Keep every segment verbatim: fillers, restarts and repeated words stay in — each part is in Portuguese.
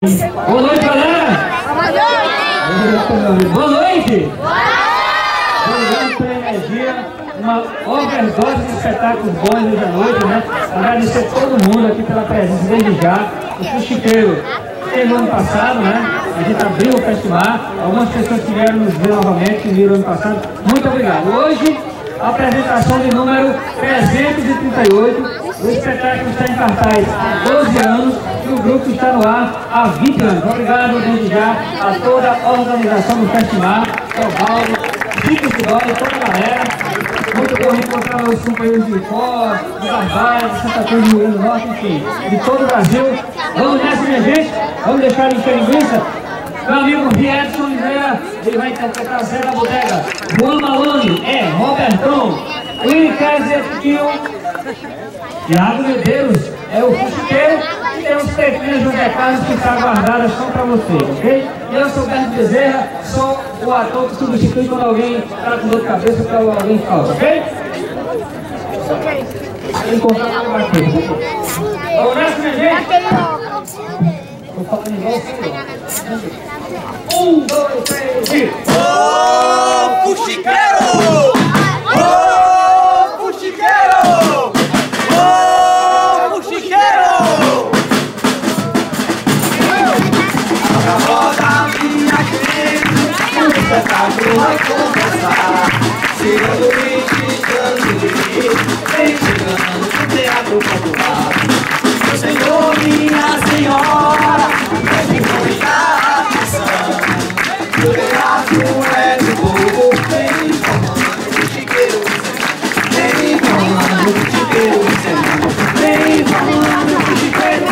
Boa noite, galera! Boa noite! Boa noite! Obrigado pela energia, uma overdose de espetáculos bons hoje à noite, né? Agradecer a todo mundo aqui pela presença desde já. O Fuxiqueiro teve ano passado, né? A gente abriu o festival, algumas pessoas que vieram nos ver novamente, que viram ano passado. Muito obrigado. Hoje, a apresentação de número trezentos e trinta e oito. O espetáculo está em cartaz há doze anos e o grupo está no ar há vinte anos. Obrigado desde já a toda a organização do festival, ao Paulo, Chico Sidório, toda a galera. Muito bom encontrar os companheiros de Fora, de Barbalha, de Santa Cruz do Rio Grande do Norte, enfim, de todo o Brasil. Vamos nessa, minha gente? Vamos deixar de encher linguiça? Meu amigo Edson Oliveira, ele vai interpretar Zé da Bodega. Juan Malone é Robertão. Willy Kaiser Tio. Thiago Medeiros é o Fuxiqueiro. E tem os pequenos José Carlos que estão guardadas só para você, ok? E eu sou o Berto Bezerra, sou o ator que substitui quando alguém está com dor de cabeça para alguém falta, ok? Vou encontrar mais batido. Vamos nessa, minha gente? Vou falar em voz. Um, dois, três e... Ô, Fuxiqueiro! Ô, Fuxiqueiro! Ô, Fuxiqueiro! Roda minha querida, o espetáculo vai começar. Chegando e chegando de mim, vem chegando no Teatro Popular. Meu senhor, minha senhora, vem muita atenção. O teatro é do povo, vem informando o Fuxiqueiro. Vem informando o Fuxiqueiro, vem informando o Fuxiqueiro.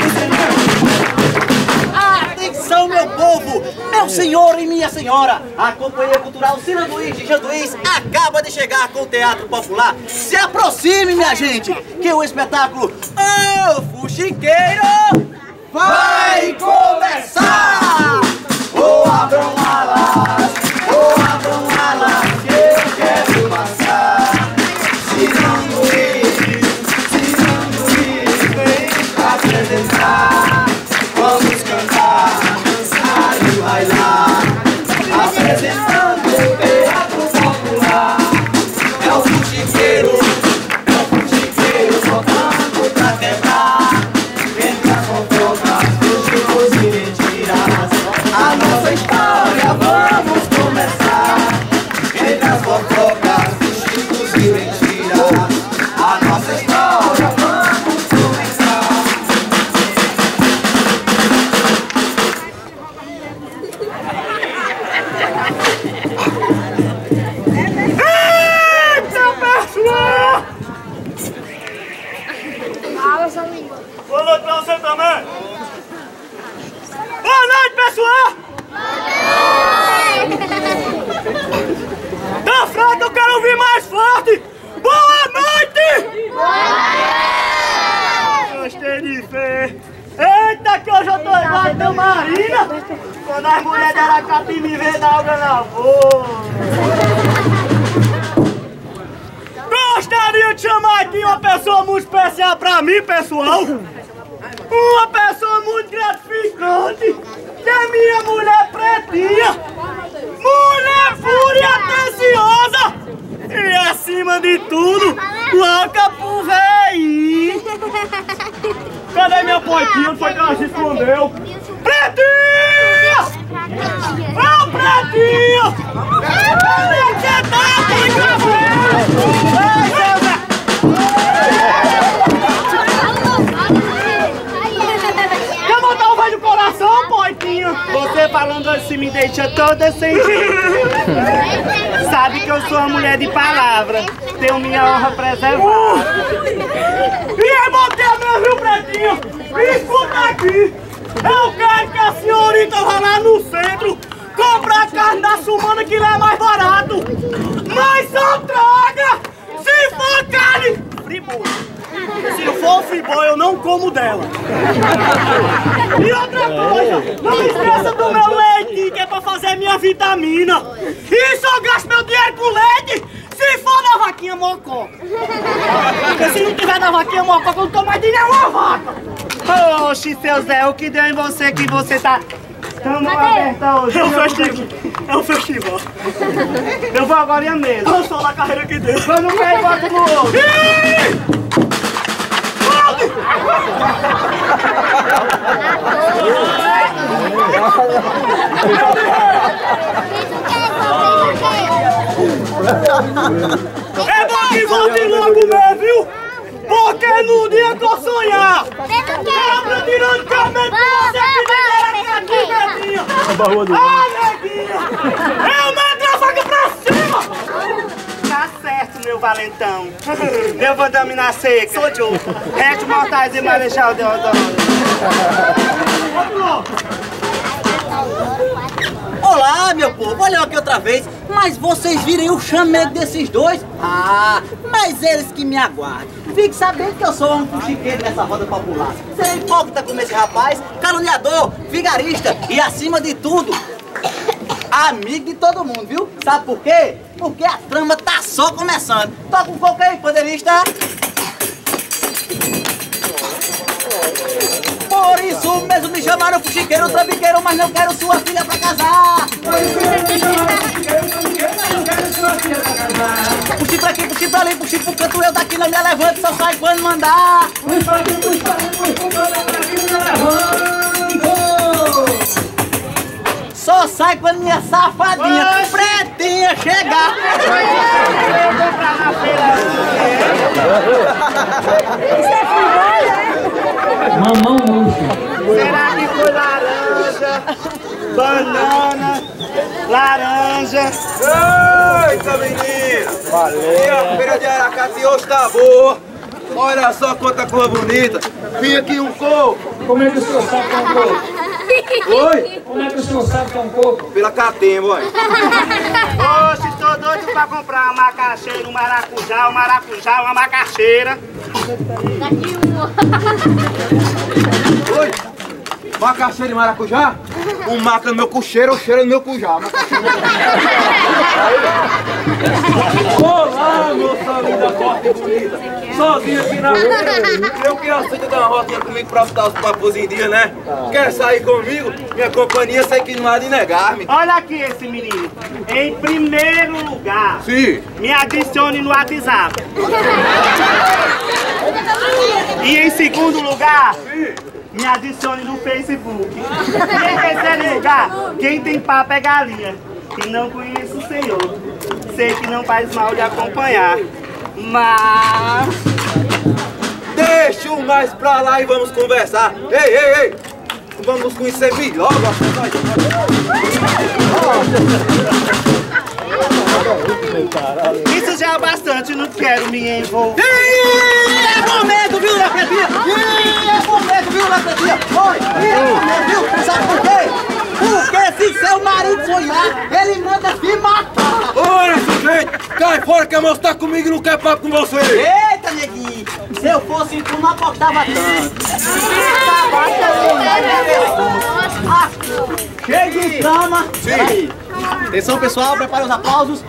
Atenção, meu povo, meu senhor e minha senhora, a Companhia Cultural Cina Luiz de Janduís acaba de chegar com o Teatro Popular. Se aproxime, minha gente, que o espetáculo Ô Fuxiqueiro vai começar! Ô abram alas, ô abram alas, que eu quero passar. Cina Luiz, Cina Luiz, vem apresentar. Vamos cantar, dançar e bailar. Apresentando o Teatro Popular. É o Fuxiqueiro, é o Fuxiqueiro tocando pra quebrar. Entre as fofocas, dos chicos e mentiras, a nossa história vamos começar. Entre as fofocas, dos chicos e mentiras, a nossa história vamos começar. Boa noite pra você também! Boa noite, pessoal! Da frente eu quero ouvir mais forte! Boa noite! Gostei de ver! Eita, que hoje eu tô igual a teu Marina! Quando as mulheres de Aracati me vê dar água na boca! Gostaria de chamar aqui uma pessoa muito especial pra mim, pessoal! Uma pessoa muito gratificante, que é minha mulher pretinha, mulher fúria atenciosa e acima de tudo, louca por véi. Cadê minha poitinha? Onde foi que ela se escondeu? Pretinha! Ô, pretinha! Onde é que você tá, poitinha? Do coração, poitinha. Você falando assim me deixa toda sem jeito. Sabe que eu sou uma mulher de palavra, tenho minha honra preservada. E é botei meu viu, pretinha? Escuta aqui. Eu quero que a senhorita vá lá no centro comprar carne da Sumana, que lá é mais barato. Mas só traga se for carne friboi. Se não for friboi, eu não como dela. E outra coisa, não esqueça do meu leite, que é pra fazer minha vitamina. E só gasto meu dinheiro com leite se for da vaquinha mococa. Porque se não tiver da vaquinha mococa, eu não tô mais de nenhuma vaca. Oxi, seu Zé, o que deu em você que você tá tão aberta hoje? É um festival. É um festival. Eu vou agora mesmo. Eu sou na carreira que deu. Eu não quero ir embora no outro. É bom que volte logo mesmo, viu? Porque no dia que eu sonhar, cabra tirando cabelo com você aqui dentro neguinha. Ah, neguinha! Eu meto a faca pra cima! Tá certo, meu valentão. Eu vou dominar seca. Sou Joe. Reto Mortais e Marechal Deodoro. Olá, meu povo, olha eu aqui outra vez. Mas vocês virem o chamego desses dois? Ah, mas eles que me aguardem. Fique sabendo que eu sou um fuxiqueiro nessa roda popular. Serei hipócrita como esse rapaz, caluniador, vigarista e, acima de tudo, amigo de todo mundo, viu? Sabe por quê? Porque a trama tá só começando. Toca um pouco aí, pandeirista. Por isso mesmo me chamaram fuxiqueiro, trambiqueiro, mas não quero sua filha pra casar. Por isso mesmo me chamaram fuxiqueiro, trambiqueiro, mas não quero sua filha pra casar. Puxi pra aqui, puxi pra ali, puxi pro canto, eu daqui não me levanto, só sai quando mandar. Puxi pra aqui, puxi pra ali, puxi pro canto, eu daqui não me levanto. Só sai quando minha safadinha Oxi. pretinha chegar. Eu vou pra na feira. Mamão murcho. Será que foi laranja, banana, laranja? Eita, menina! Valeu! E a feira de Aracati hoje tá boa! Olha só quanta cor bonita! Vim aqui um coco! Como é que o senhor sabe que é um coco? Oi? Como é que o senhor sabe que é um coco? Pela catemba, olha! Oxe, tô doido pra comprar uma macaxeira, um maracujá, um maracujá, uma macaxeira. Daqui uma. Oi? Macaxeira de maracujá? Um maca no meu cucheiro, o cheiro no meu cujá. Olá, moça linda, forte e bonita. Sozinha aqui na rua. Eu que aceito dar uma rotinha comigo pra botar os papos em dia, né? Quer sair comigo? Minha companhia sei que não há de negar-me. Olha aqui esse menino. Em primeiro lugar, Sim. me adicione no WhatsApp. E em segundo lugar, Sim. me adicione no Facebook. E em terceiro lugar, quem tem papo é galinha. E não conheço o senhor. Sei que não faz mal de acompanhar. Mas... Deixa o mais pra lá e vamos conversar. Ei, ei, ei. Vamos nos conhecer melhor. Isso já é bastante, não quero me envolver. Ih, é momento, viu, Lafretinha? Ih, é momento, viu, Lafretinha? Oi, ih, é momento, viu? Sabe por quê? Porque se seu marido sonhar, ele manda se matar. Ora, sujeito, cai fora que a moça tá comigo e não quer papo com você. Eita, neguinho, se eu fosse tu, não apostava tanto. Ah, cheio de trama. Sim. Aí. Atenção, pessoal, prepara os aplausos.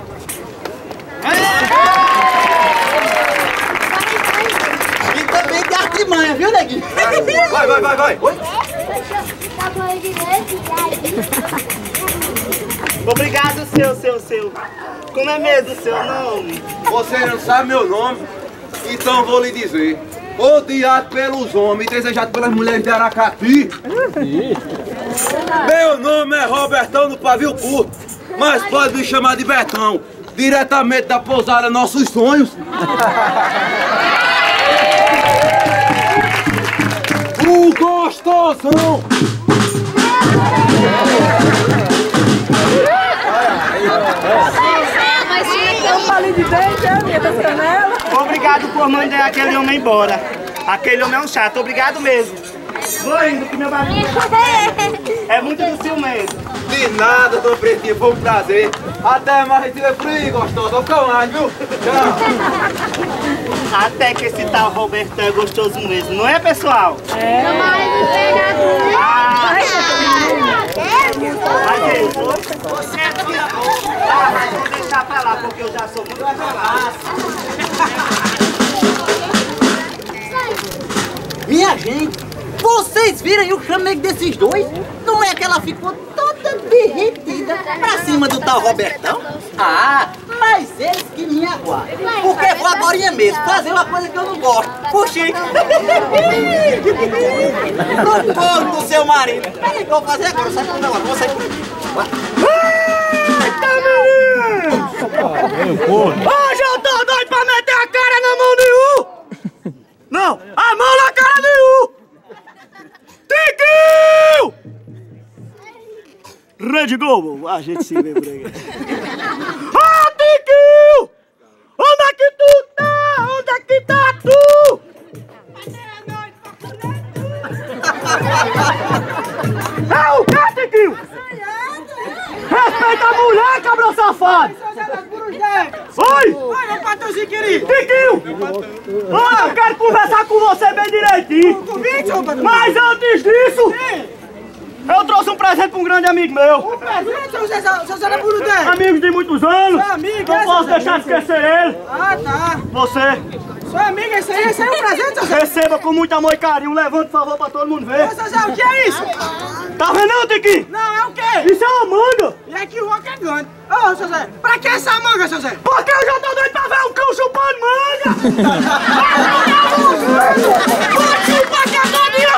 E também de artimanha, viu, neguinho? Vai, vai, vai, vai. Oi? Obrigado, seu, seu, seu. Como é mesmo o seu nome? Você não sabe meu nome, então vou lhe dizer. Odiado pelos homens, desejado pelas mulheres de Aracati. Meu nome é Robertão do Pavio Curto, mas pode me chamar de Betão, diretamente da pousada Nossos Sonhos. O gostosão! Obrigado por mandar aquele homem embora. Aquele homem é um chato, obrigado mesmo. Vou indo que meu barulho é muito do ciumento. De nada, Dom Pretinho, foi um prazer. Até mais, tira frio, gostoso. Vou ficar mais, viu? Tchau. Até que esse tal Robertão é gostoso mesmo, não é, pessoal? É. Ah, mas eu vou. Você é aqui, ah, mas vou deixar pra lá, porque eu já sou muito atrasado. Minha gente, Vocês viram o chamego desses dois? Não é que ela ficou toda derretida pra cima do tal Robertão? Ah, mas eles que me aguardam. Porque vou agora mesmo fazer uma coisa que eu não gosto. Puxei. No corpo do seu marido. Peraí, que eu vou fazer agora. Sai pro meu lado, vou sair por aqui. Eita, menino! Hoje eu tô doido pra meter a cara na mão de um! Não, a mão na cara de um! Tiquinho! Rede Globo, a gente se vê por aí. Ah, Tiquinho! Onde é que tu tá? Onde é que tá tu? É o que, Tiquinho? Respeita a mulher, cabra safado! Oi! Oi, meu patrãozinho querido! Tiquinho! Ah, eu quero conversar com você bem direitinho! Mas antes disso, eu trouxe um presente para um grande amigo meu! Um presente, seu Zé, seu Zé da Burudé! Amigos de muitos anos! Seu amigo, não é, posso seu deixar de esquecer ele! Ah, tá! Você! Seu amigo, esse aí, esse aí é um presente, seu Zé! Receba com muito amor e carinho, levante, por favor, para todo mundo ver! Ô, seu Zé, o que é isso? Tá vendo não, Tiquinho? Não, é o quê? Isso é uma manga! E aqui o rock é grande! Ô, seu Zé, pra que essa manga, seu Zé? Porque eu já tô doido pra ver um cão chupando manga! Pode chupar que é todinha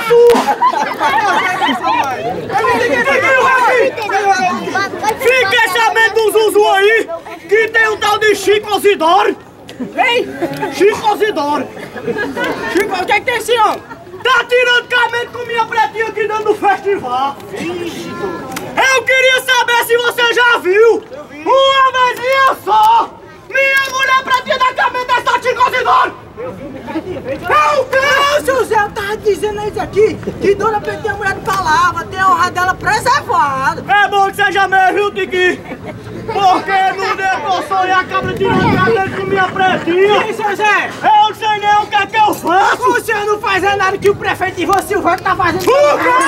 sua! Fiquei sabendo do Zuzu aí que tem um tal de Chico Zidoro! Ei! Chico Zidoro! Chico, o que é que tem esse homem? Tá tirando camento com minha pretinha aqui dentro do festival! Eu queria saber se você já viu! Uma vezinha só! Minha mulher pretinha da camento é só Chico Zidoro! É o quê? Não, seu Zé, eu tava dizendo isso aqui, que Dona Pretinha é mulher de palavra, tem a honra dela preservada. É bom que seja mesmo, viu, Tiquinho? Porque não deu pra eu sonhar cabra tirando camento com minha pretinha! E seu Zé? Eu não sei nem o que é que eu faço! O senhor não faz nada que o prefeito Ivan Silvano tá fazendo. O quê?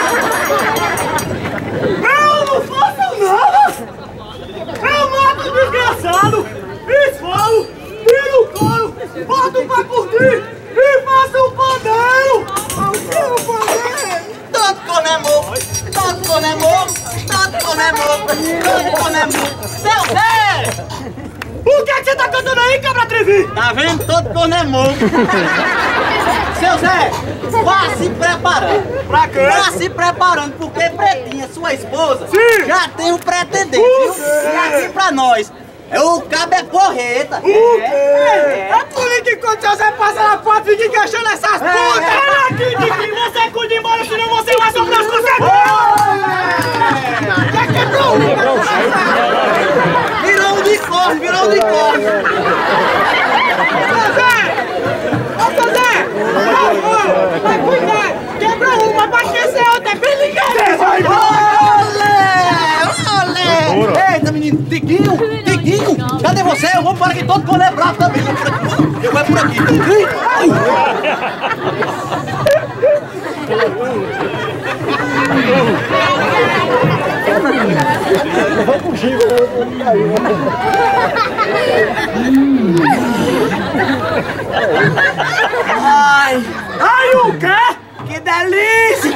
Eu não faço nada! Eu mato o desgraçado! Esfolo, tiro o couro, boto pra curtir e faço o pandeiro! O pandeiro? Todo conemor, todo conemor, todo conemor, todo conemor. Seu Zé! O que é que você tá cantando aí, cabra trevi? Tá vendo? Todo conemor. Seu Zé, vá se preparando. Pra quê? Vá se preparando, porque Pretinha, sua esposa, Sim. já tem um pretendente, O viu? quê? E aqui pra nós, é o cabo é porreta. O quê? É por isso que quando o seu Zé passa na porta, fica encaixando essas putas. Olha aqui, Tiquinho, você cuida embora, senão você vai sofrer as consequências! Já quebrou? Virou um unicórnio, virou um unicórnio. Seu Zé! Ô, seu Zé! Vai cuidar! Quebrou uma, vai esquecer outra, é bem ligado! Olé! Olé! Eita, menino, Tiquinho, Tiquinho, cadê você? Eu vou para aqui todo quando é bravo também. Eu vou por aqui. Ai! Ai, o quê? Que delícia!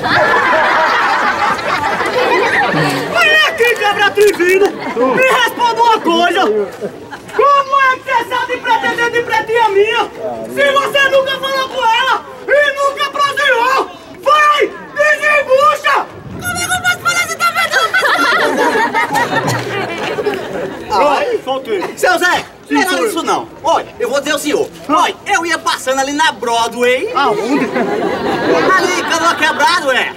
Olha aqui, cabra atrevida! Me responda uma coisa! Como é que você sabe pretender de pretinha minha? Se você nunca falou com ela e nunca proseou! Vai! Desembucha! Comigo eu posso falar, você tá vendo? Ai, soltei! Seu Zé, não sou era eu. isso não. Olha, eu vou dizer ao senhor. Olha, eu ia passando ali na Broadway. Aonde? Ali, canoa quebrado, é.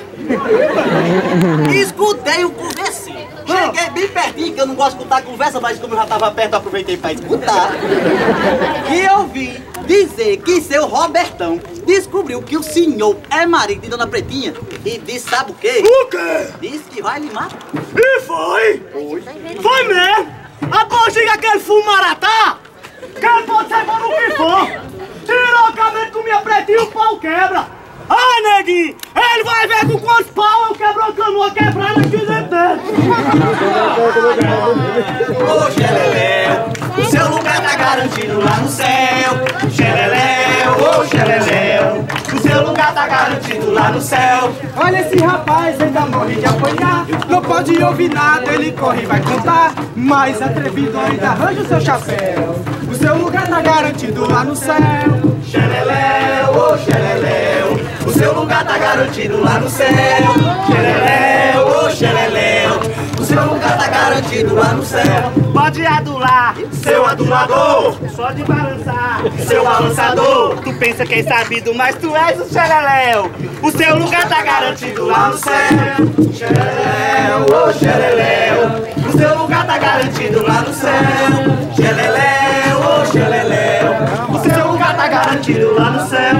Escutei o conversinho. Cheguei bem pertinho, que eu não gosto de escutar conversa, mas como eu já estava perto, eu aproveitei para escutar. E eu vi dizer que seu Robertão descobriu que o senhor é marido de Dona Pretinha e disse, sabe o quê? O quê? Disse que vai lhe matar. E foi? Foi mesmo? Após chega aquele fumaratá, que ele pode ser bom no que for. Tirou o cabelo com minha pretinha e o pau quebra. Ai, neguinho, ele vai ver com quantos pau eu quebro a canoa quebrada aqui dentro dele. Poxa, Lelé, o seu lugar tá garantido. garantido lá no céu. Xeleléu, ô xeleléu, o seu lugar tá garantido lá no céu. Olha esse rapaz, ainda morre de apanhar. Não pode ouvir nada, ele corre e vai contar. Mas atrevido ainda arranja o seu chapéu. O seu lugar tá garantido lá no céu. Xeleléu, ô xeleléu, o seu lugar tá garantido lá no céu. Xeleléu, ô xeleléu, o seu lugar tá garantido lá no céu. Pode adular, Seu adulador, só de balançar. seu balançador, Tu pensa que é sabido, mas tu és o xeleléu. O seu lugar tá garantido lá no céu. xeleléu, ô xeleléu, o seu lugar tá garantido lá no céu. Xeleléu, ô xeleléu, o seu lugar tá garantido lá no céu.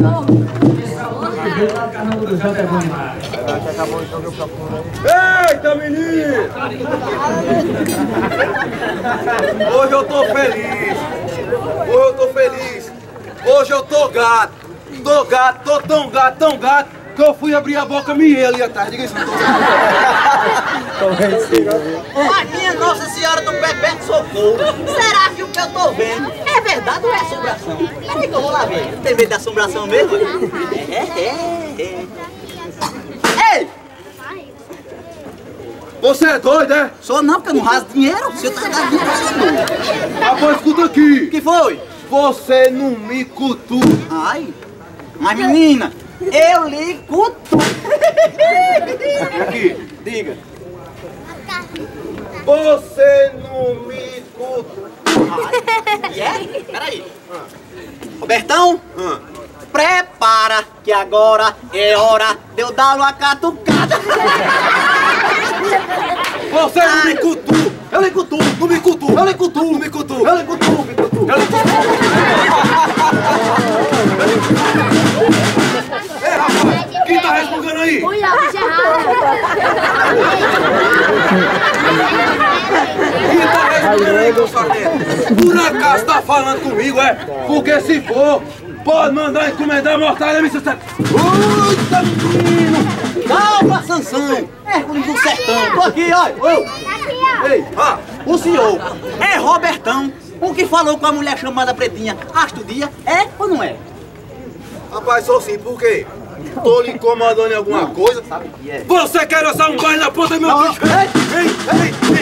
Eita, menino! Hoje eu tô feliz. Hoje eu tô feliz. Hoje eu tô gato. Tô gato, tô tão gato, tão gato, que eu fui abrir a boca minha ali atrás. Diga isso. Mas minha Nossa Senhora do Perpétuo Socorro, será que o que eu tô vendo é verdade ou é assombração? Peraí que eu vou lá ver. Tem medo de assombração mesmo? É, é, é. Ei! Você é doido, é? Sou não, porque eu não rasgo dinheiro. Se eu tá rasgando dinheiro, eu sou não. Rapaz, escuta aqui. O que foi? Você não me cutua. Ai, mas menina, eu lhe cutuco. Aqui. Diga. Você não me cutua. Ai, é? Peraí. Robertão, Ah. prepara que agora é hora de eu dar uma catucada. Você não me cutua. Eu lhe cutuo, não me cutuo. Eu lhe cutuo, não me cutuo. Eu lhe cutuo, me cutuo. Eu lhe cutuo. Ei, rapaz, quem tá respondendo aí? Quem tá respondendo aí, meu sargento? Por acaso tá falando comigo, é? Porque se for, pode mandar encomendar mortalha, me sucesso. Eita, menino! Calma, Sansão! Hércules do sertão! Tô aqui, olha! Ô. Ei, Ah, o senhor é Robertão, o que falou com a mulher chamada Pretinha Astro Dia, é ou não é? rapaz, sou sim, por quê? Tô lhe incomodando em alguma coisa? Sabe que é? Você quer assar um baile na ponta do meu Não, bicho? ei, Ei, ei, ei,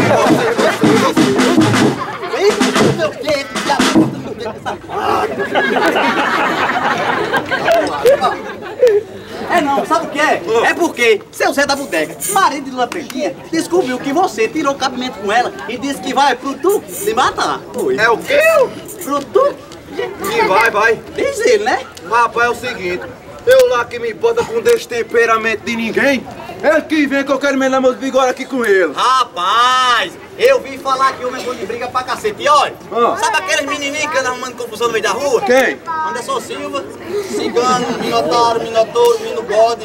ei, Ei, meu dedo, diabo, meu dedo, essa É não, sabe o que é? É porque seu Zé da Bodega, marido de Dona Pretinha, descobriu que você tirou o cabimento com ela e disse que vai pro tu lhe matar. Foi. É o quê? Pro tu? Que vai, vai. Diz ele, né? Rapaz, é o seguinte, eu lá que me bota com destemperamento de ninguém, é que vem que eu quero melar meus bigode aqui com ele. Rapaz, eu vi falar que o homem é bom de briga pra cacete. E olha, Ah. sabe aqueles menininhos que andam arrumando confusão no meio da rua? Quem? Anderson Silva, Cigano, Minotauro, Minotouro, Minogode.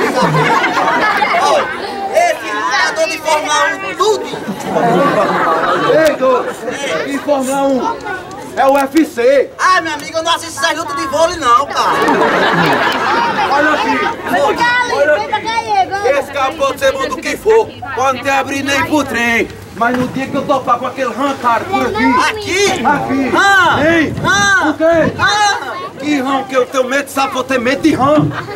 Olha, esse lutador de Fórmula um, tudo. Ei, doido, e Fórmula um é o U F C. Ah, meu amigo, eu não assisto essas lutas de vôlei não, cara. Olha aqui, olha aqui. Esse carro pode ser bom do que for, pode não ter abrido nem pro trem. Mas no dia que eu topar com aquele rã, cara, por aqui. Aqui? Aqui. Ah! Ei, Ah! o quê? Ah! Que rã que eu tenho medo, sabe? Eu tenho medo de rã.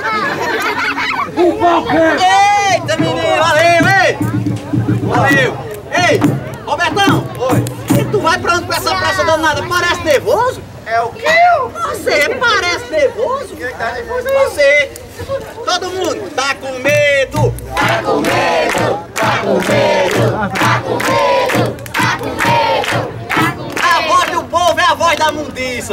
O pau quê? Eita, menino, valeu, ei! Valeu! Ei, Robertão! Oi. E tu vai pra onde com essa pressa danada? Parece nervoso? É o quê? Você parece nervoso? Quem tá nervoso é você! Todo mundo tá com medo! Tá com medo! Tá com medo! Tá com medo! Tá com medo! Tá com medo! A voz do povo é a voz da mundiça!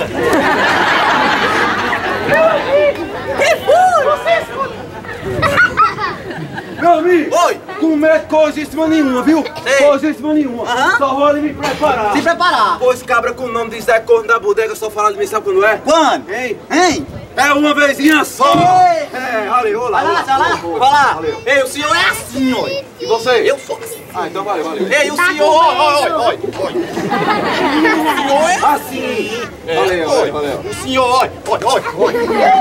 Que foi? Você escuta? Meu amigo! Oi! Com medo coisíssima nenhuma, viu? Sei. Coisíssima nenhuma. Aham. Só vou ali me preparar. Se preparar! Pois cabra com o nome de Zé Corno da Bodega só falar de mim, sabe quando é? Quando? Hein? Hein? É uma vezinha só! Ei. É, valeu, olá. Vai lá, vai lá, vai lá! Ei, o senhor é assim, ó! E você? Eu sou assim! Ah, então valeu, valeu. Ei, o senhor, oi, oi, oi, oi! O senhor é Assim! Valeu, valeu, valeu. O senhor, oi, oi, oi, oi!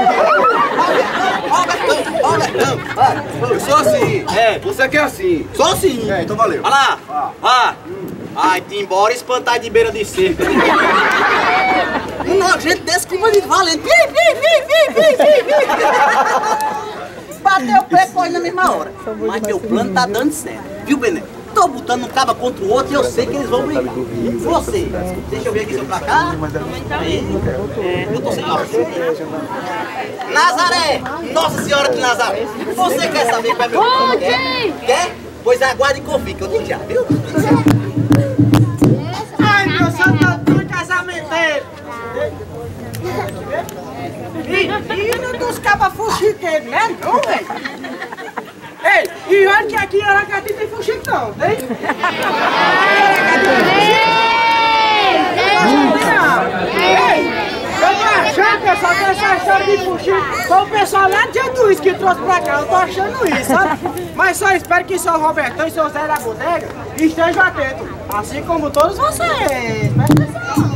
Robertão, Robertão! Eu sou assim. É. Você que é assim. Só assim! É, então valeu. Vai lá! Vá! Ai, te embora espantar de beira de cerca. Um nojento desse com uma de valente. Pi, pi, pi, pi, pi, pi, pi. Bateu o pé corre na mesma hora. Mas meu plano tá dando certo. Viu, Bené? Tô botando um cabo contra o outro e eu sei que eles vão brigar. Você, deixa eu ver aqui seu placar. Aí, eu tô sem óculos. Nazaré, Nossa Senhora de Nazaré. Você quer saber qual é meu plano? Quer? Quer? Pois aguarde e confie, que eu digo já, viu? Ai, meu santo do casamenteiro! Menino dos cabas fuxiqueiros, né? Não, velho? Ei, e olha que aqui em Aracati tem fuxico não, tem? Ei, eu tô achando, pessoal, que essa história de fuxico foi o pessoal lá de Antuís que trouxe pra cá, eu tô achando isso, sabe? Mas só espero que seu Robertão e seu Zé da Bodega estejam atentos, assim como todos vocês. Presta atenção.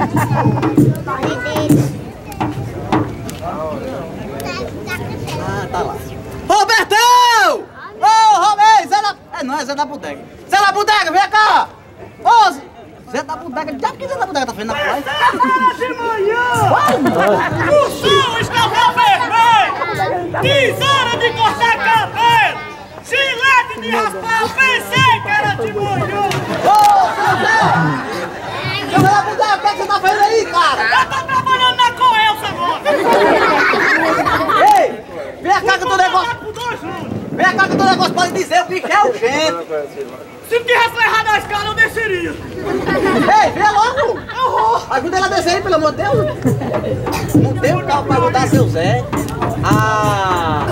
Ah, tá lá. Robertão! Ô, oh, Roberto! Zé da... É, não, é Zé da Bodega. Zé da Bodega, vem cá! Ô, oh, Zé da Bodega, já que Zé da Bodega tá fazendo na praia? De manhã! O sol estava vermelho! Tesoura de cortar cabelo! Gilete de raspar! Pensei que era de manhã! Ô, seu Zé! Seu Zé da Bodega, o que é que você tá fazendo aí, cara? Eu tô trabalhando na Coelça agora! Ei! Vem cá que o teu negócio... Vem cá que o teu negócio pode dizer, o bicho é urgente! Se tivesse errado a escala, eu desceria! Ei, vem logo! Ajuda ele a descer aí, pelo amor de Deus! Não tem um carro pra ajudar seu Zé? Ah!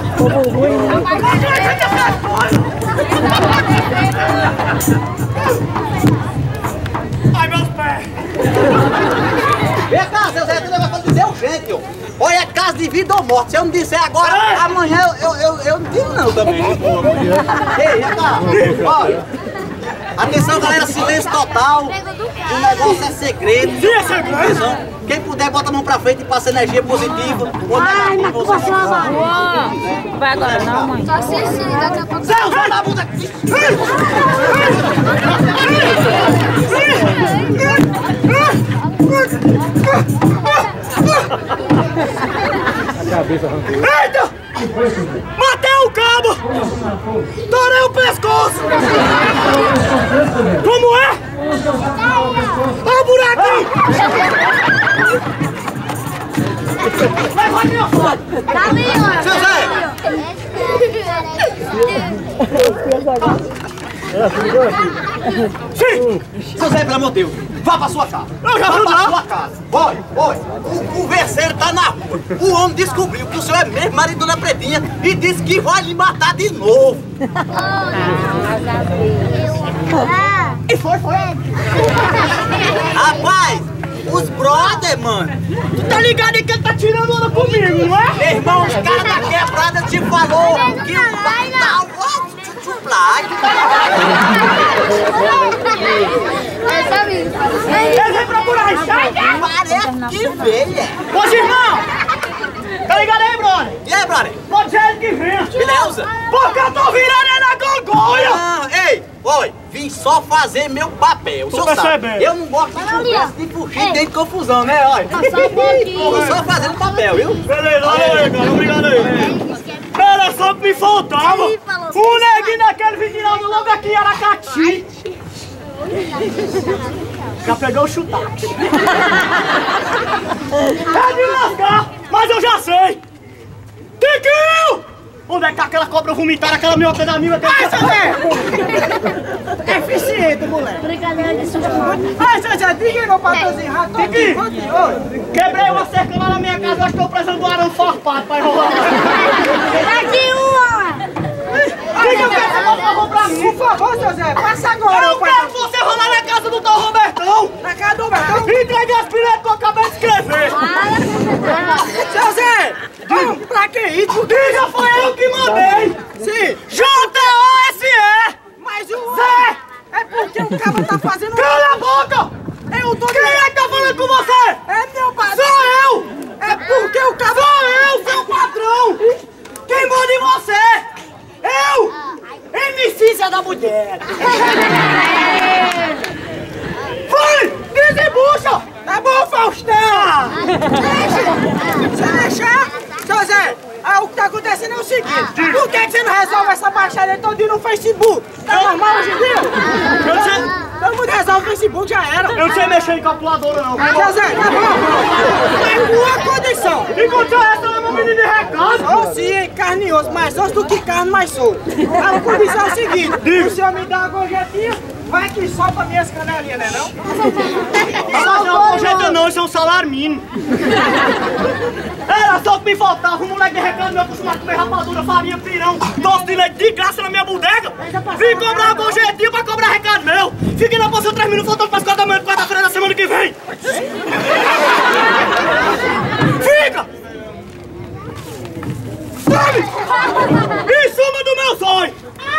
Ai, meus pés! Vem cá, seu Zé, tem um negócio pra dizer urgente, ó! Olha, é caso de vida ou morte. Se eu não disser agora, amanhã eu, eu, eu não digo não também. Ei, vem cá. Olha. Atenção, galera, silêncio total. O negócio é segredo. Atenção. Quem puder, bota a mão pra frente e passa energia positiva ou negativa. Ou seja, Não vai agora não, mãe. Só se sim, daqui a pouco. Zé, vai dar bunda. Eita! Matei o cabo! Torei o pescoço! Como é? Olha o buraquinho! Vai, vai, meu filho! Tá ali, ó. Seu Zé! Sim! Seu Zé, pelo amor de Deus, vá pra sua casa. Eu já vá vou pra lá. sua casa. Olha, olha, o, o verseiro tá na rua. O homem descobriu que o senhor é mesmo marido da Dona Pretinha e disse que vai lhe matar de novo. E foi, foi! Rapaz, os brother, mano. Tu tá ligado aí que ele tá tirando onda comigo, não é? Meu irmão, os caras da quebrada te falou que o tal... Ele vem procurar isso aí? Parece que veio, é. Ô, irmão! Tá ligado aí, brother? E aí, brother? Pode ser ele que vem. Beleza? Porque eu tô virando ele na gongolha! Ah, ei, oi, vim só fazer meu papel. O senhor sabe, percebendo. eu não gosto de conversa, de fugir, nem de confusão, né, olha? Só um pouquinho. Tô só fazendo papel, viu? Beleza, olha aí, cara, obrigado aí. Era só que me faltava. Aí, falou, Um neguinho daquele vigilando logo aqui em Aracati. Já pegou o chutaque. É de lascar, mas eu já sei. Tiquinho! Onde é que aquela cobra vomitar aquela minhoca da minha? Ai, seu Zé! Eficiente, moleque. Brincadeira de susto. Ai, seu Zé, diga aí, meu patrãozinho, rato. Tiquinho! Quebrei uma cerca lá na minha casa, acho que eu precisando do arame farpado pra enrolar. Aqui uma! Diga o que você pode favor pra mim. Por favor, seu Zé, passa agora. Eu quero que você rolar na casa do Dom Robertão. Na casa do Robertão. Entregue as piletas que eu acabei de escrever. Seu Zé, diga, pra que isso? Diga, foi eu que mandei. Sim. J O S E. Mas o... Zé. É porque o cara tá fazendo... Cala a boca. Eu tô... Quem é que tá falando com você? É meu patrão. Sou eu. É porque o cara... Sou eu, seu patrão. Quem manda em você? Eu. M C Zé da Mulher. desembucha! Tá bom, Faustão! Deixa! Você deixar? Seu Zé, ah, o que tá acontecendo é o seguinte: por que, que você não resolve essa baixaria toda no Facebook? Tá normal hoje em dia? Eu sei. Todo mundo resolve o Facebook, já era. Eu não sei mexer em calculadora, não. Seu Zé, tá bom? Mas com uma condição. Encontrou essa uma menina de recado? Sou sim, carne e osso, mais osso do que carne, mais sou. A condição é a seguinte: o senhor me dá uma gorjetinha, vai que solta minhas canelinhas, né não? Não, não, projeto não, isso é um salário mínimo. Era só que me faltava um moleque de recado meu acostumado a comer rapadura, farinha, pirão, doce de leite de graça na minha bodega. Vim cobrar uma gorjetinha pra cobrar recado meu. Fiquei na posição três minutos, faltando pras quatro da manhã, quarta-feira da semana que vem. Fica! Sabe? Em cima do meu sonho!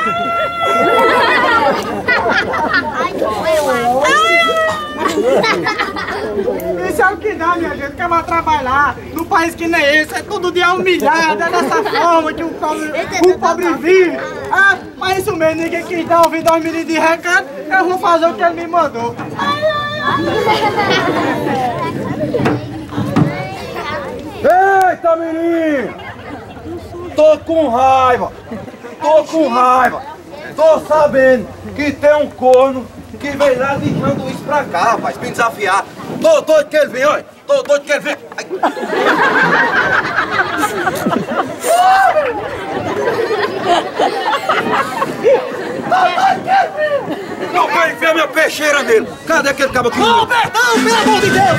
Isso é o que dá, minha gente, que vai trabalhar num país que nem esse, é todo dia humilhado, é dessa forma que o pobre, o pobre vive. Ah, mas isso mesmo, ninguém quis dar ouvido aos meninos de recado, eu vou fazer o que ele me mandou. Eita, menino! Tô com raiva! Tô com raiva! Tô sabendo que tem um corno que veio lá deixando isso pra cá, rapaz, pra me desafiar. Tô doido que ele vem, olha! Tô doido que ele vem! Ai. Não vai enfiar minha peixeira nele! Cadê aquele cabo aqui? Robertão, pelo amor de Deus!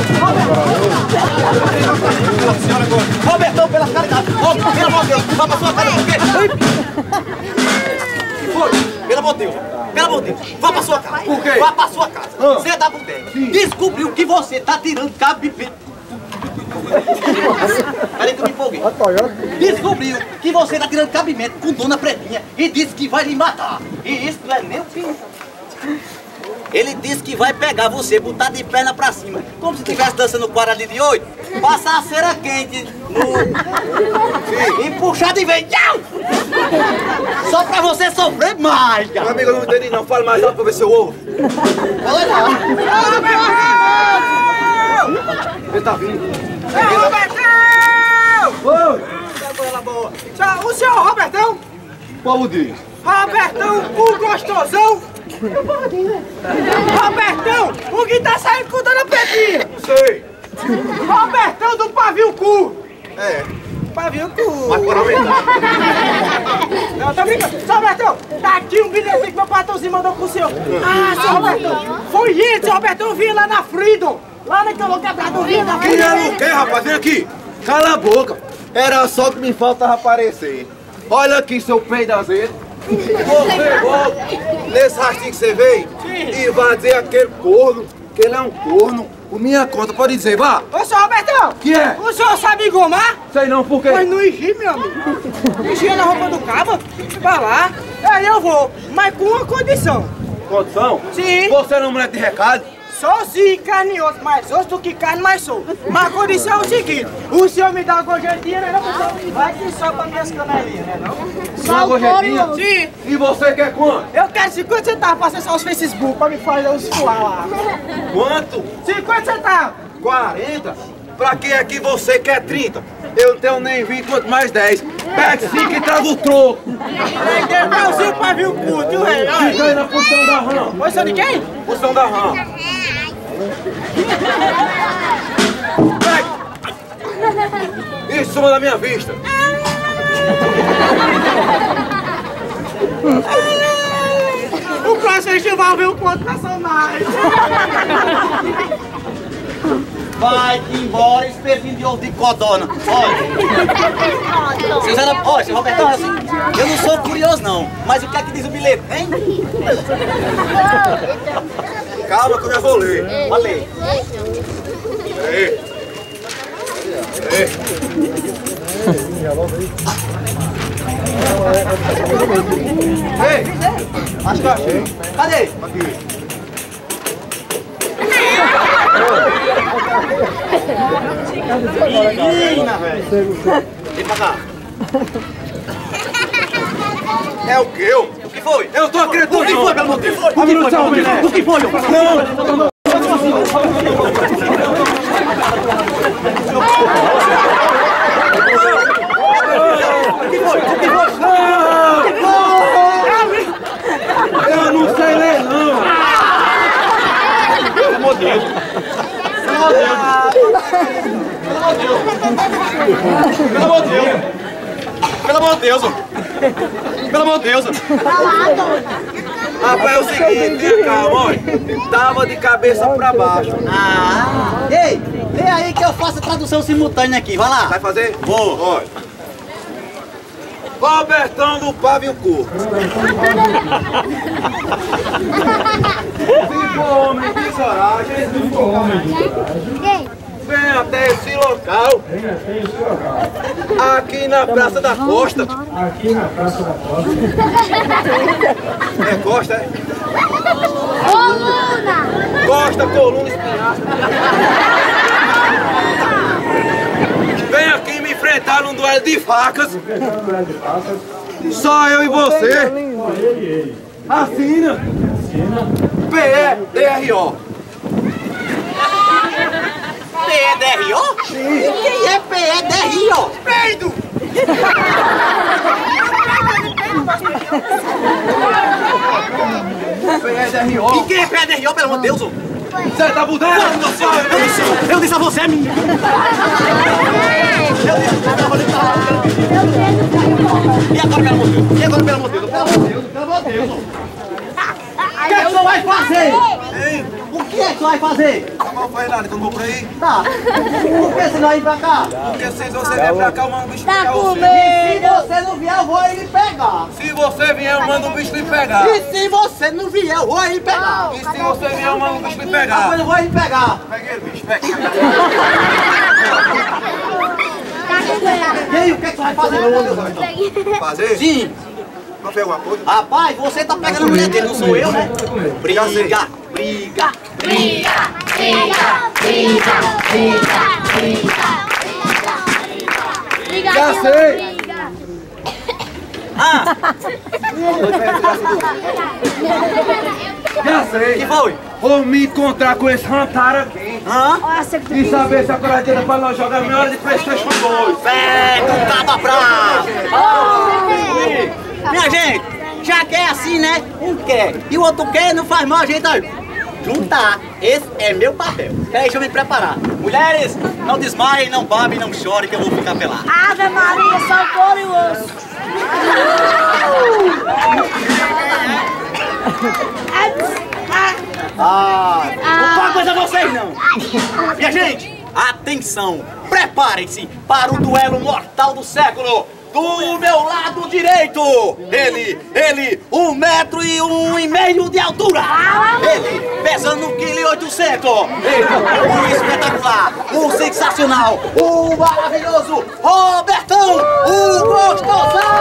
Robertão! Robertão, pela caridade! Robertão, pelo amor de Deus! Vá pra sua casa, por quê? Que foi? Pelo amor de Deus! Pelo amor de Deus! Vá pra sua casa! Por quê? Vá pra sua casa! Ah. Você é da bodega! Descobriu que você tá tirando cabo de pé. Peraí que eu me empolguei. Descobriu que você tá tirando cabimento com Dona Pretinha e disse que vai lhe matar. E isso não é nem o fim. Ele disse que vai pegar você, botar de perna pra cima, como se estivesse dançando no quadro de oito, passar a cera quente no... e puxar de vez. Só pra você sofrer mais, Meu cara. amigo, eu não entendi não. Fala mais alto pra ver se eu ouvo. Olha lá. Ele tá vindo. Ô, Robertão! Oi! Tchau, o senhor Robertão? Como diz? Robertão, o gostosão! Robertão, o que tá saindo com Dona Pretinha? Não sei. Robertão do pavio cu! É. Pavio cu! Mas por aumentar. Não, tô brincando. Seu Robertão, tá aqui um bilhete que meu patrãozinho mandou pro senhor. Ah, seu Robertão, foi ele, seu Robertão, eu vi lá na Freedom. Lá naquele quebrado, eu vi na Que é o quê, rapaz? Vem aqui. Cala a boca. Era só que me faltava aparecer. Olha aqui, seu peido azedo. Você volta nesse rastinho que você veio e vai dizer aquele corno que ele é um corno. Por minha conta, pode dizer, vá. Ô, seu Robertão! Que é? O senhor sabe engomar? Sei não, por quê? Mas no Igi, meu amigo. Igi na roupa do cabo, vai lá. Aí eu vou, mas com uma condição. Condição? Sim. Você não é mulher de recado? Sou sim, carne e osso, mais osso do que carne, mais sou. Mas a condição é o seguinte: o senhor me dá uma gorjetinha, né? Não, vai que só pra minhas canelinhas, né? Não? Uma gorjetinha? Sim. E você quer quanto? Eu quero cinquenta centavos pra acessar os Facebook pra me fazer os fuar lá. Quanto? cinquenta centavos. quarenta? Pra quem aqui você quer trinta? Eu não tenho nem vinte, quanto mais dez. Pega cinco e traga o troco. Tem pauzinho pra vir o cu, viu, rei? Fica aí na posição da rã. Posição de quem? Posição da rã. Pega. Em cima da minha vista. O próximo a gente vai ver o quanto personagem. Vai-te embora, espetinho de ovo de codona. Olha. Vocês eram... Olha, seu Robertão, assim, eu não sou curioso não, mas o que é que diz o bilhete, hein? Calma que eu já vou ler. Olha aí. Ei. Ei. Ei. Acho que eu achei. Cadê? Aqui. Menina, velho. Vem pra cá. É o que eu? O que foi? Eu tô acreditando. O que foi, pelo amor de Deus? O que foi, pelo amor de Deus? O que foi? Não. Eu não sei ler, não. Pelo amor de Deus. Pelo amor de Deus. Pelo amor de Deus. Pelo amor de Deus. Pelo amor de Deus. Rapaz, é o seguinte, tenha calma, olha. Tava de cabeça pra baixo. Ah! Ei, lê aí que eu faço a tradução simultânea aqui, vai lá. Vai fazer? Vou. Olha. Robertão do Pavio Corpo. Vivo homem de coragem. Vivo homem de coragem. Vem até esse local. Vem até esse local. Aqui na Praça da Costa. Aqui na Praça da Costa. É Costa, é? Coluna! Costa, coluna, espinhaço. Vem aqui me enfrentar num duelo de facas. Só eu e você. Só ele e ele. Assina. P E D R O. P E D R O? Sim. O que é P E D R O? Peido! P E D R O. E quem é P E D R O, pelo amor de Deus? Você tá mudando? Eu disse, eu disse a você, menino. E agora, pelo amor de Deus? E agora, pelo amor de Deus? Pelo amor de Deus, pelo amor de Deus. O que é que você vai fazer? Ei, O que é que você vai fazer? não vou fazer nada, que eu não vou por aí. Tá. Por que você não vai vir pra cá? Porque se você vier pra cá, eu mando o bicho Tá pegar com você. Se você não vier, eu vou aí lhe pegar. Se você vier, eu mando o bicho lhe pegar. E se você não vier, eu vou aí lhe pegar. E se você vier, eu mando o bicho lhe Depois pegar. eu vou aí lhe pegar. Pega ele, bicho, pega. E aí, o que é que você vai fazer, meu Deus? Fazer? Sim. Vai pegar alguma coisa? Rapaz, você tá pegando a mulher dele, não sou eu, né? Briga, briga, briga. Já sei. Ah, Já sei. que foi? Vou me encontrar com esse Rantaro aqui. Hã? E saber se a coradeira pra nós jogar meia hora de Playstation dois. Feito, caba bravo! Minha gente, já que é assim, né? Um quer e o outro quer, não faz mal a gente juntar. Esse é meu papel. Peraí, deixa eu me preparar. Mulheres, não desmaiem, não babem, não chorem que eu vou ficar pelado. Ave Maria, só o couro e o osso. Ah, não faz coisa a vocês não. Minha gente, atenção, preparem-se para o duelo mortal do século. Do meu lado direito, ele, ele, um metro e um e meio de altura. Ele, pesando um quilo e oitocentos. Ele, o espetacular, o sensacional, o maravilhoso Robertão, o gostosão.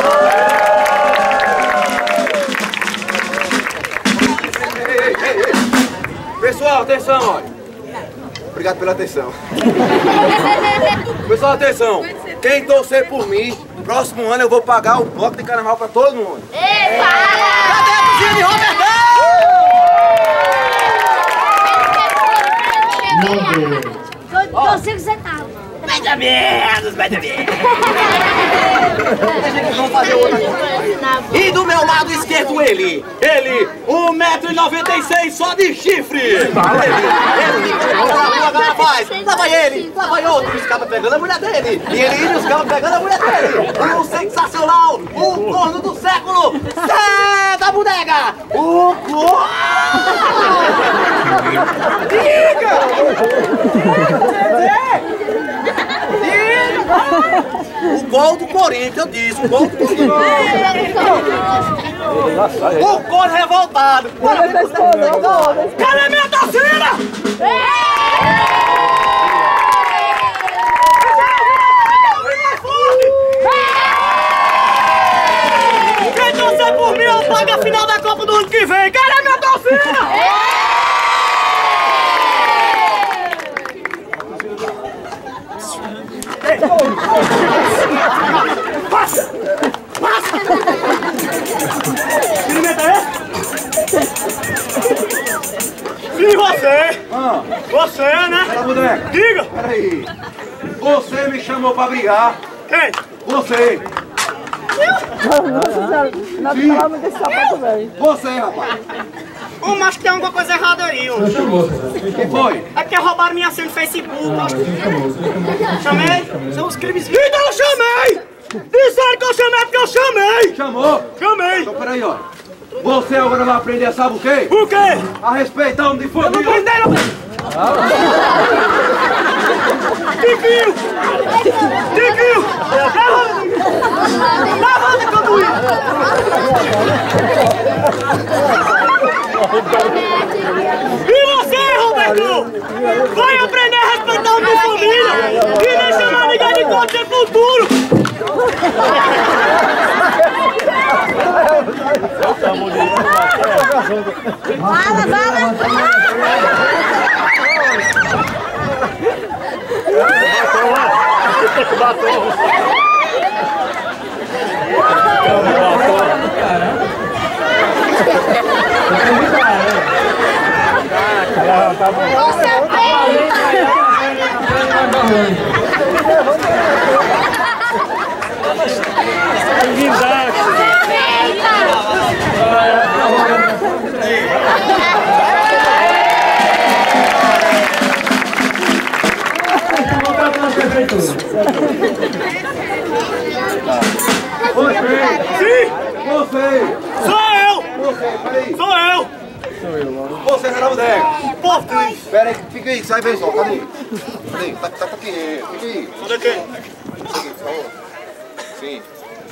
Pessoal, atenção, olha. Obrigado pela atenção. Pessoal, atenção. Quem torcer por mim, próximo ano eu vou pagar o bloco de carnaval pra todo mundo. Cadê a cozinha de Robertão? Consigo centavos. Mais ou menos, mais ou menos. Vamos fazer outra. E do meu lado esquerdo ele, ele, um metro e noventa e seis só de chifre. Ele, ele, rapaz, lá vai ele, lá vai outro, os cabas pegando a mulher dele. E ele e os cabas pegando a mulher dele. O sensacional, o corno do século, Zé da Bodega. O corno. Diga! O gol do Corinthians, eu disse, o gol do Corinthians. O corno revoltado. Cadê minha torcida? Quem torcer por mim, eu pago a final da Copa do ano que vem. Cadê minha torcida? Passa! Passa! Experimenta esse? E você? Ah, Você, né? Pera, boneca. Diga! Peraí. Você me chamou pra brigar. Quem? Você. Nós falamos desse sapato, velho. Você, rapaz. Ô, macho, tem alguma coisa errada aí, ó. Você chamou, você O que foi? É porque roubaram minha senha no Facebook. Você chamou, você chamou. Chamei? São os crimes. Então eu chamei! Disseram que eu chamei porque eu chamei! Chamou? Chamei! Então peraí, ó. Você agora vai aprender, sabe o quê? O quê? A respeitar o de família. Prenderam! Tiquinho! Tiquinho! Levanta! Levanta, Cambuí! E você, Roberto? Vai aprender a respeitar o de família e nem chamar ninguém de contra futuro! Fala, fala. Você é Você! Você! Sou eu! Você! Peraí! Sou eu! Você era a bodega! Pô, Cris! Pera aí, fica aí, sai bem só, cadê? Cadê? Tá, tá aqui, fica aí. Cadê quem? Fica aí, por favor. Sim.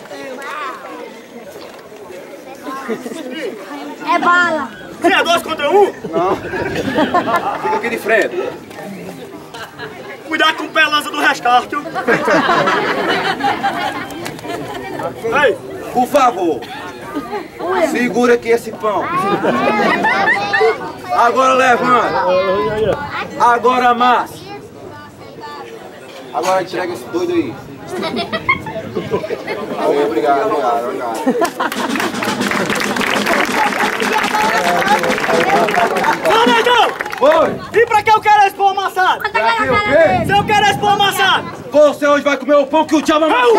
É bala. Você é dois contra um? Não. Fica aqui de frente. Cuidado com o pé lança do rescate. Ei! Por favor. Segura aqui esse pão. Agora levanta. Agora amassa. Agora entrega esse doido aí. Aí, obrigado, obrigado, obrigado. Ô, negão! Oi! E pra que eu quero esse pão amassado? Pra que o quê? Se eu quero esse pão amassado! Você hoje vai comer o pão que o diabo amassou!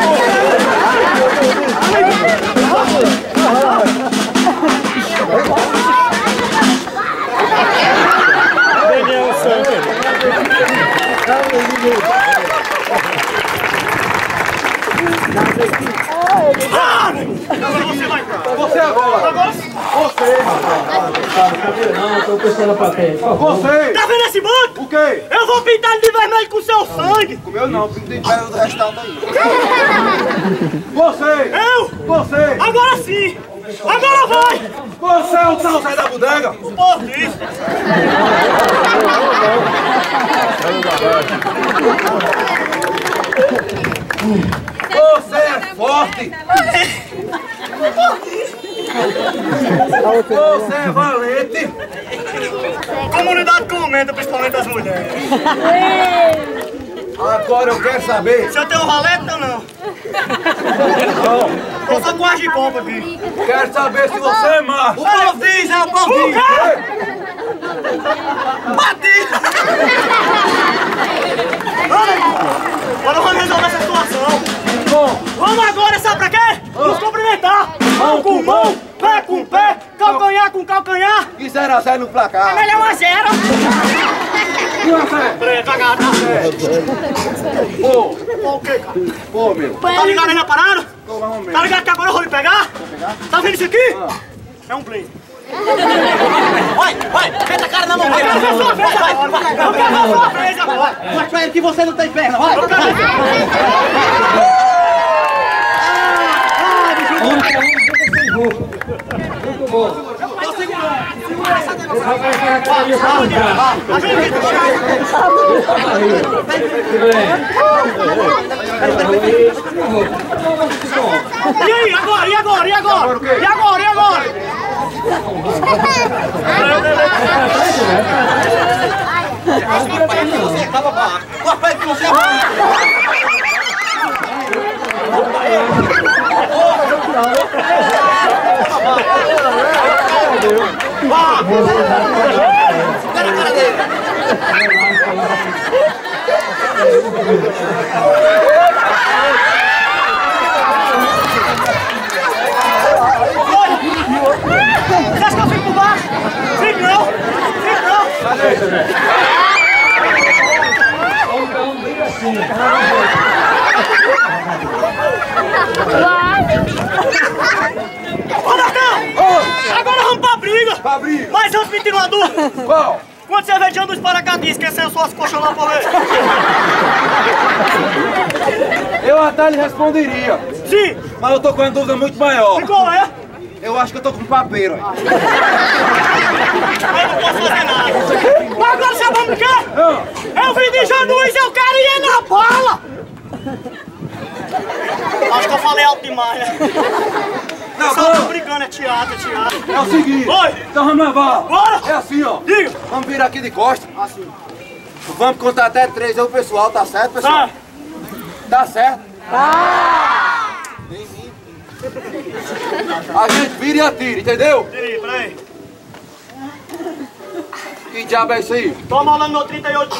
Ah! Agora você vai! Você agora! Agora! Você! Não, tô pensando pra ter. Por favor. Você! Tá vendo esse banco? O quê? Eu vou pintar ele de vermelho com seu sangue! Comeu não, pinto de pedra do restaurante aí. Você! Eu! Você! Agora sim! Agora vai! Você é o tal sai da bodega? Pô, Cris! Você é forte! Você é valente! Comunidade comenta, principalmente as mulheres. Agora eu quero saber. Se eu tenho um valete ou não? Tô só com a gipompa aqui. Quero saber se você é macho. O povo diz, é o povo O diz. quê? Bati! Agora vamos resolver essa situação. Bom, Vamos agora, sabe pra quê? Nos cumprimentar. Mão com mão, pé com pé, calcanhar com calcanhar. e zero a zero no placar. Melhor um a zero. E você? Peraí, cagada. Pô, Pô, o quê, cara? pô, meu. Tá ligado aí na parada? Tô mais ou menos. Tá ligado que agora eu vou lhe pegar? Tá vendo isso aqui? Ah. É um play. Vai, vai, meta a cara na mão Eu dele. quero ver sua vez agora. Eu quero ver sua vez agora. Mostra pra ele que você não tem perna, vai. Eu quero ver. Um pra um, fica sem roupa. Muito bom. Vai para a cara de arrancar. E aí, agora, e agora, e agora? Agora o quê? E agora, e agora? Você acaba barra. Mostra pra ele que você é barra. Você acha que eu fico por baixo? Fico não! Fico não! Cadê, Zé? Então, briga assim. Ô, Natan! Agora vamos pra briga! Pra briga. Mas antes me tira uma dúvida! Qual? Quando você vem diante dos paraquedistas, esquecendo suas coxas lá pra ver? Eu até lhe responderia, Sim! mas eu tô com uma dúvida muito maior. E qual é? Eu acho que eu tô com papeiro, hein? Aí não posso fazer nada! Mas agora você vai me quer? Não. Eu vim de Januís, eu quero ir na bala! Acho que eu falei alto demais, né? Não, Só tô bora. brincando, é teatro, é teatro. É o seguinte. Oi. Então vamos na bala. Bora. É assim, ó. Diga! Vamos virar aqui de costa. Assim. Vamos contar até três aí o pessoal, tá certo, pessoal? Tá. Tá certo? A gente vira e atira, entendeu? Peraí, peraí. Que diabo é isso aí? Tô malando meu trinta e oito.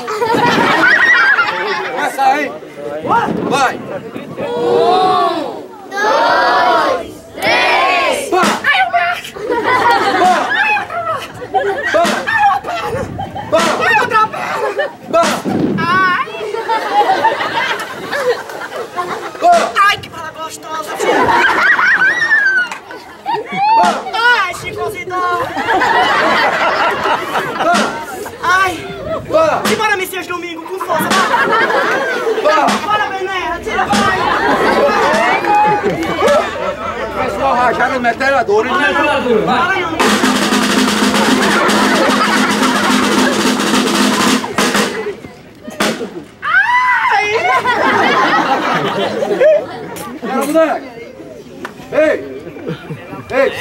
Começa aí. Vai. Um, dois, três. Vai. Ai, o Vai. Vai. outra perna. Vai. Ai. Vai. Ai, que bala gostosa, tia. Ai, Chicozidão. Ai. Vai. Que bora me seja domingo, com força. Vai. Bora, Bené, tira, vai. O pessoal rajaram no metralhador, hein? Metralhador, vai. Bora, não. Era boneca. Ei. Ei.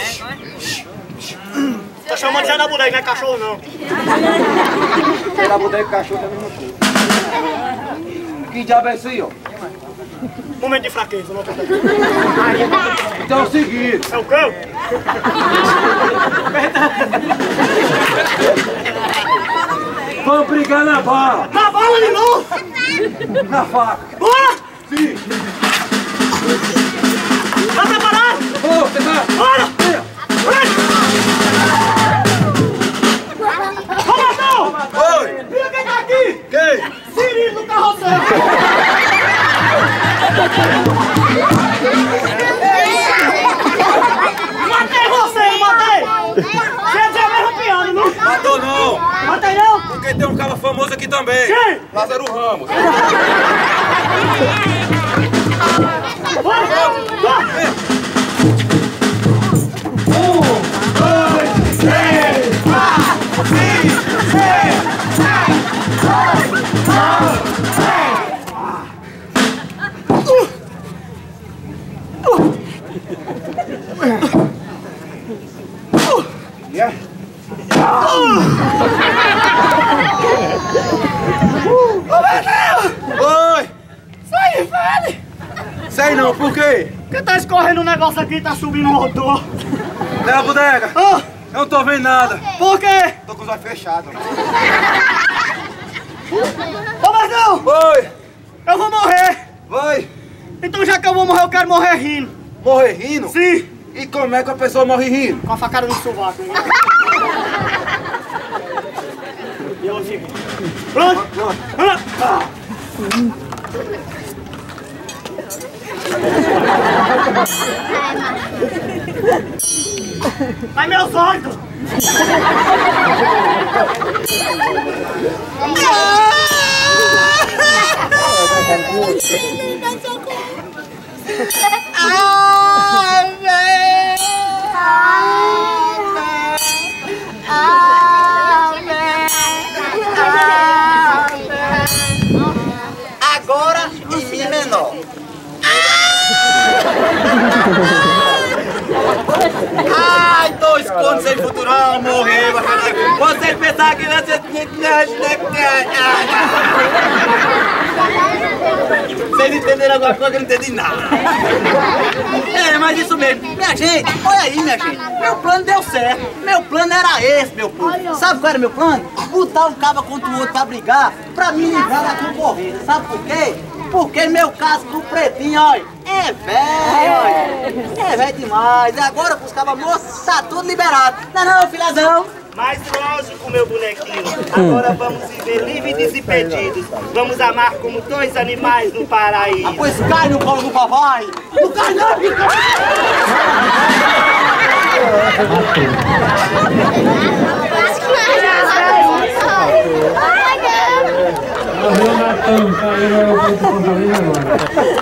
Tá chamando Zé da Boneca, não é cachorro não. Era boneca e cachorro é a mesma coisa. Que diabo é isso aí, ó? Momento de fraqueza, não tô Então é o seguinte. É o quê? Vamos brigar na bala. Na bala de novo! Na faca. Bora! Sim. Tá preparado? Ô, você tá... Bora! Ô, Martão! Oi. Viu quem tá aqui? Quem? Cirilo do carroceiro! Matei você, não matei! Você já me arrepiando, não? Matou não. Matei não? Porque tem um cara famoso aqui também. Quem? Lázaro Ramos. Bora! Bora! Yeah. Oi! Sai, velho! Sei não, por quê? Porque tá escorrendo um negócio aqui e tá subindo o motor. É a bodega. Ah, Eu não tô vendo nada. por quê? Tô com os olhos fechados. Ô, Marcão! Oi! Eu vou morrer! Vai! Então já que eu vou morrer, eu quero morrer rindo. Morrer rindo? Sim! E como é que a pessoa morre rindo? Com a facada no sovaco. Hein? E eu fico. Pronto? Vamos lá! Ai, meus olhos! Agora em si menor. Ai, dois contos sem futurão, morrer, vai fazer. Você Vocês pensaram que vocês Vocês entenderam alguma coisa? Eu não entendi nada. É, mas isso mesmo. Minha gente, olha aí, minha gente. Meu plano deu certo. Meu plano era esse, meu povo. Sabe qual era meu plano? Botar um cabo contra o outro pra brigar, pra me livrar da concorrência. Sabe por quê? Porque meu caso com o pretinho, olha, é velho, olha. É velho demais. E agora, pros cabos moços, tá tudo liberado. Não é não, filhazão? Mas lógico, meu bonequinho, agora vamos viver livres e desimpedidos. Vamos amar como dois animais no paraíso. Ah, pois cai no colo do papai. Não cai não, que cai. Morreu matando, caiu no controle agora.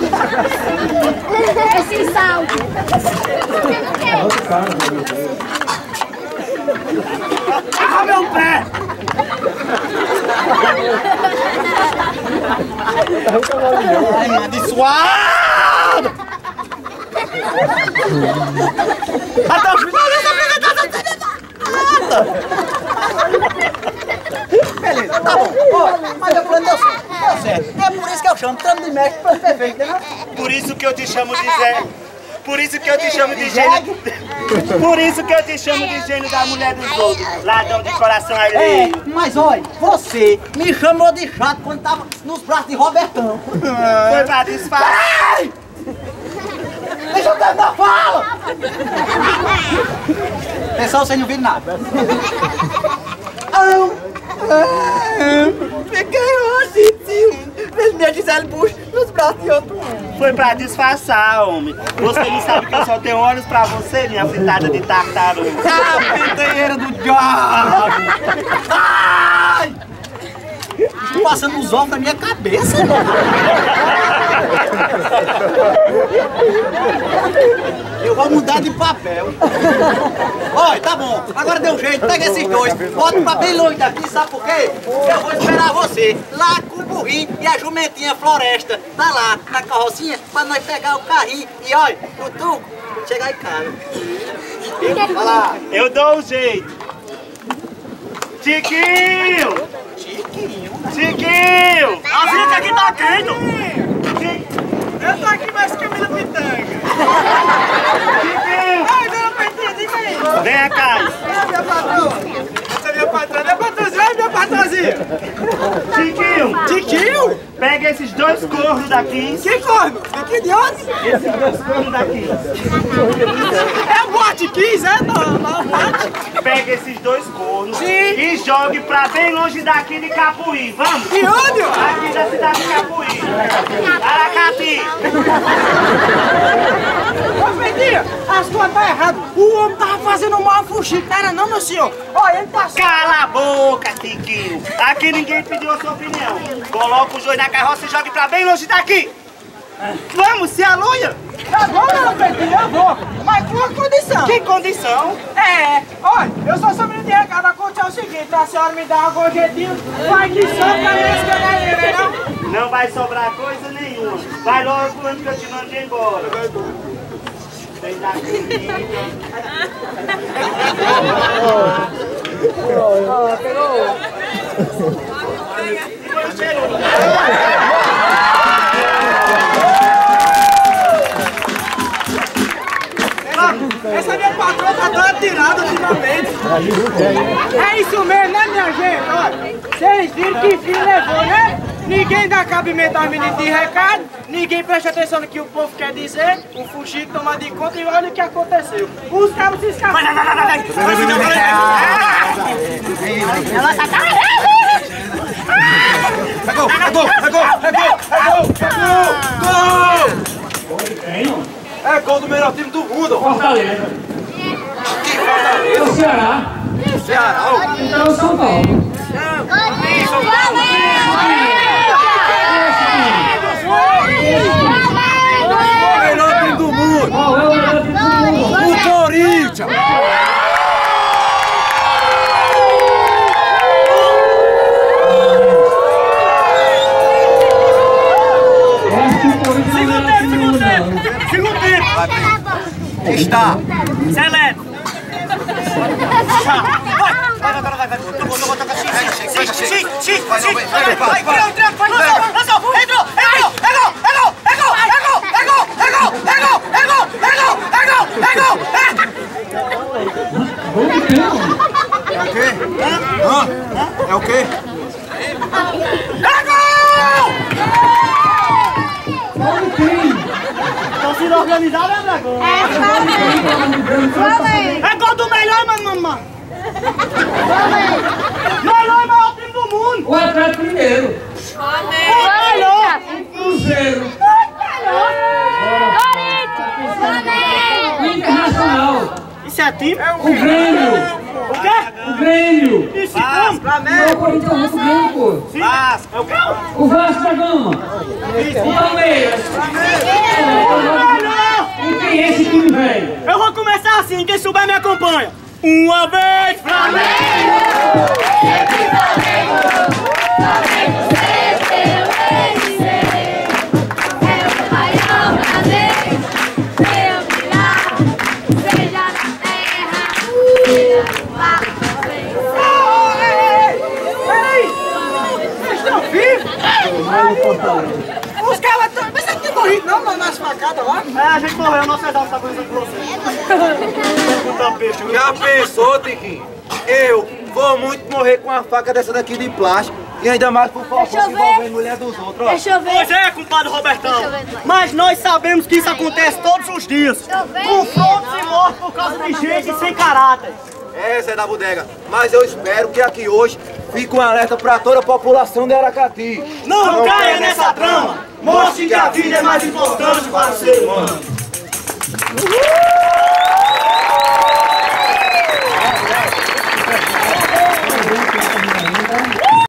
Esse salto. Outro cara, meu Deus. Ah, meu pé! Ai, abençoado! Até o final dessa apresentação! Beleza, tá bom. Ó, mas meu plano deu certo. Deu certo. É por isso que eu chamo tramo de mestre plano perfeito, entendeu? Por isso que eu te chamo de Zé. Por isso que eu te chamo de gênio. Por isso que eu te chamo de gênio da mulher dos outros. Ladrão de coração É, alheio. mas olha, você me chamou de chato quando tava nos braços de Robertão. Foi pra disfarçar. Peraí! Deixa eu terminar a fala! Pessoal, vocês não viram nada. Ah, ah, fiquei hoje, sim. Fez minha Gisele Bush nos braços de outro homem. Foi pra disfarçar, homem. Você não sabe que eu só tenho olhos pra você, minha fritada de tartaruga. Ah, pinteira do diabo! Ai! Estou passando os ovos na minha cabeça. Eu vou mudar de papel. Olha, tá bom. Agora deu um jeito. Pega esses dois. Bota pra bem longe daqui. Sabe por quê? Eu vou esperar você lá com o burrinho e a jumentinha Floresta. Tá lá, na carrocinha, pra nós pegar o carrinho. E olha, o truco, chegar em casa. Vai lá. Eu dou um jeito. Tiquinho! Chiquinho. Tiquinho! A vida aqui tá quente! Eu tô aqui mais que a minha pitanga. Tiquinho! Ai, dona Petinha, diga aí. Vem cá! É minha patroa. Essa é minha patroa. Minha patrozinha, é minha patrozinha. Tiquinho! Tiquinho? Pega esses dois cornos daqui. Que corno? Daqui de onde? Esses dois cornos daqui. É o bote quinze, é? Não, não, bote. Pega esses dois cornos Sim. e jogue pra bem longe daqui de Capuí. Vamos? De onde? Ó? Aqui da cidade de Capuí. Aracati. Ô, Petinha, as coisas tá errado. O homem tava fazendo um mal fuxico, não era não, meu senhor? Olha, ele tá... Cala a boca, Tiquinho. Aqui ninguém pediu a sua opinião. Coloca os dois na carroça e jogue pra bem longe daqui. Vamos, se alunha. Eu vou, dona Petinha, eu vou. Mas com uma condição. Que condição? É, olha, eu sou seu menino de recado, aconteceu o seguinte, a senhora me dá um gorjetinho, vai que sobra nesse canalheiro, não? Não vai sobrar coisa nenhuma. Vai logo antes que eu te mande embora. Vem daqui. Essa minha patroa tá toda tirada ultimamente. É isso mesmo, né, minha gente? Olha, vocês viram que filho levou, né? Ninguém dá cabimento aos meninos de recado, ninguém presta atenção no que o povo quer dizer, o fuxico toma de conta e olha o que aconteceu. Os cabos se escaparam. Pegou, pegou, pegou, pegou, pegou, gol! É gol do melhor time do mundo! Fortaleza. O Ceará. Ceará! Então São Paulo. O melhor time do mundo! Qual é o melhor time do mundo? O Corinthians! Eu acho que o Corinthians não é o melhor time do mundo, não. Segundo tempo. Está. Celeste. Vai, vai, vai, vai. vai, vai. Tocou, tocou, tocou. Xixi, xixi, xixi, xixi. Vai, vai, vai. Entrou, entrou, vai. Lançou, lançou. Entrou, entrou. É gol, é gol, é gol, é gol, é gol, é gol, é gol, é gol, é gol, é gol, é gol. É o quê? Hã? É o quê? É gol! Torcida organizada é dragão. É gol do melhor, mamãe. Melhor e maior time do mundo. O Atlético Mineiro. O melhor. Cruzeiro. Corinthians! O Internacional. Isso é time? O Grêmio. O quê? O Grêmio. Isso, como? Não, o Corinthians não, o Grêmio, pô. Vasco. É o quê? O Vasco da Gama. O Palmeiras. E quem é esse time, velho? Eu vou começar assim, quem souber me acompanha. Uma vez, Flamengo! Sempre Flamengo! Flamengo sempre eu vencerei! É o maior prazer, meu brilhar, seja na terra, seja no mar, Peraí! Vocês estão vivos? Os caras estão... Mas você não tem morrido não, mano, nas facadas lá? É, a gente morreu, nosso exército tá coisa com você. Já pensou, Tiquinho? Eu vou muito morrer com uma faca dessa daqui de plástico. E ainda mais por favor, envolvendo mulher dos outros, ó. Deixa eu ver. Pois é, compadre Robertão. Deixa eu ver, vai. Mas nós sabemos que isso acontece todos os dias. Deixa eu ver. Confrontos e mortes por causa de gente sem caráter. É, Zé da Bodega. Mas eu espero que aqui hoje fique um alerta para toda a população de Aracati. Não, caia nessa trama. Mostre que a vida é mais importante para o ser humano.